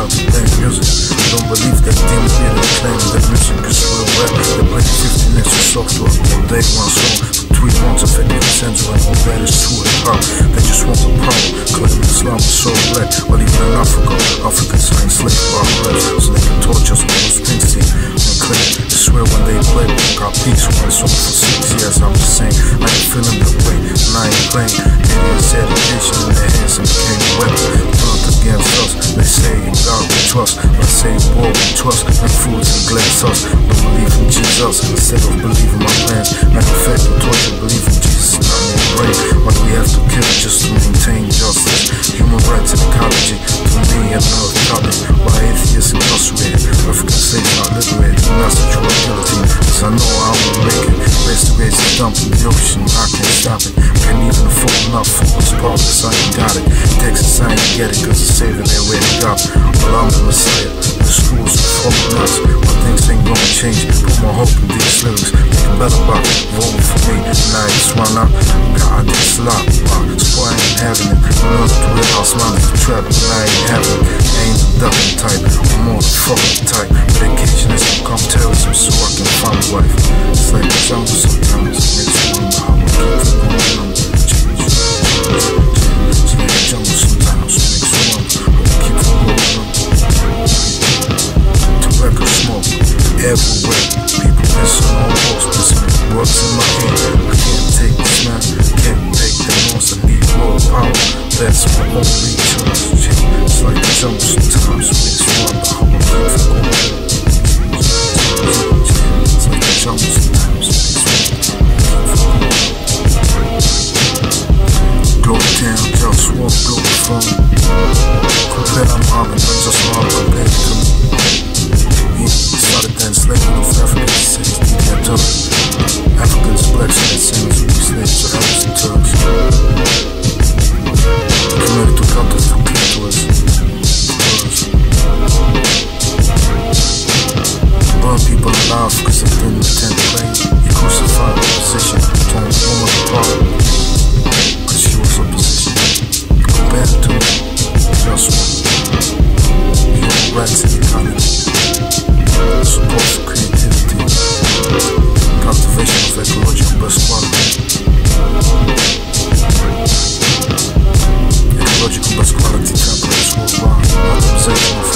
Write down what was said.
proud to play music. Don't believe that demon here that claim that music is real rap. They play 15 extra software all day, one song for 3 months of any sense when all that is true and pop. They just want the power, claiming Islam is so black. Well, even in Africa, Africans are enslaved by raps, so they can torch us with those Springsteen and claim. They swear when they play, got peace one song for 6 years. I'm just saying, I ain't feeling that way, and I ain't playing. Idiots education in their hands and became a weapon. Turned against us, they say in God we trust. I say in war we trust, and fools and glass us. Don't believe in Jesus instead of believing my plans. Matter of fact, I'm tortured, believe in Jesus and not in the brain. Why do we have to kill just to maintain justice? Human rights and ecology, to me another topic. Why atheists incarcerated, African slaves not liberated, and that's the true guillotine. Cause I know I will make it. Best ways to dump in the ocean, I can't stop it. Can't even afford enough for this part, cause I ain't got it. Texas, I ain't get it, cause it's saving their way to God. Well, I'm the Messiah, the schools are fucking nuts. But things ain't gonna change, put my hope in these lyrics. Making better by voting for me, and I just wanna God, this lot, so I ain't having it. I learned to warehouse man is the trap, but I ain't having it. I ain't the ducking type, I'm more the fucking type. Vacation has become terrorism, so I can find a wife. It's like a jungle sometimes, it makes me wonder how I keep it going on. It's like a jungle sometimes, it makes me wonder how I keep it going on. Tobacco smoke everywhere, people missing all those missing words in my hand. I can't take this man, can't take the loss, I need more power. That's my only choice. It's like a jungle sometimes, it makes me wonder how I keep it going on. It's like a jungle sometimes, it makes me wonder. Global town, JustWar, Globalfirm. Compare I'm armed, not just one compared to me. He started then enslaving of African cities, media Turks. Africans, blacks, and the same as we slaves to Arabs and Turks. Committed to counters for clitoris. Burn people alive because of them intent claim. He crucified opposition, torn the woman apart because she was opposition. Compared to JustWar, human rights and economy, support for creativity, cultivation of ecological best quality, ecological best quality templates worldwide, optimization of